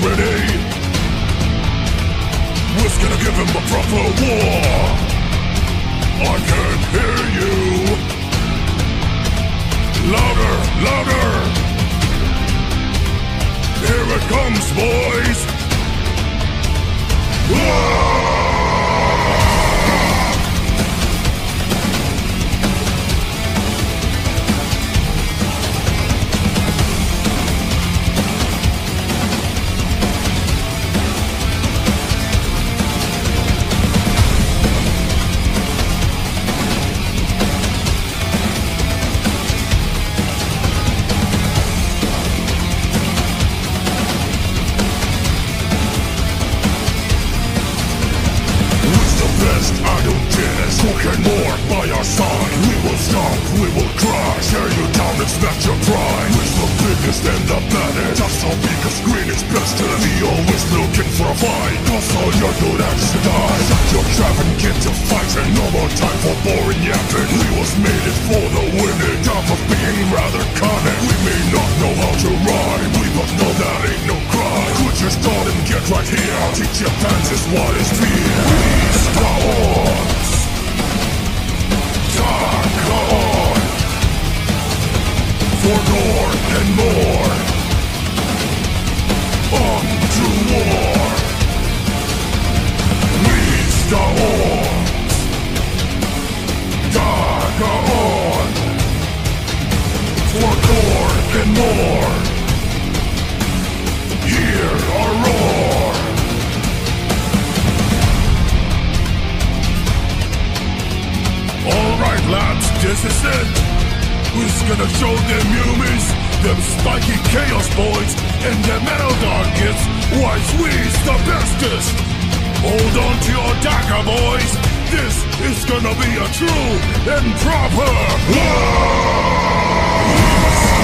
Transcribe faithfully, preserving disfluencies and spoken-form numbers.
ready. We're gonna give him a proper war. I can't hear you. Louder, louder. Here it comes, boys. Whoa! More by our side. We will stop, we will crush, tear you down and snatch your pride. We're the biggest and the baddest. That's all because green is best. We always looking for a fight, cause all your good acts die. Shut your trap and get to fighting. No more time for boring yapping. We was made it for the winning. Time for being rather cunning. We may not know how to ride, we both know that ain't no crime. Quit your start and get right here. Teach your pansies what is fear. Please go on. Dark on, for more and more, on to war. Reach the horns, dark on, for more and more. Hear our roar. Alright lads, this is it. Who's gonna show them humans, them spiky chaos boys, and them metal darkets, why we's the bestest. Hold on to your dagger, boys. This is gonna be a true and proper war.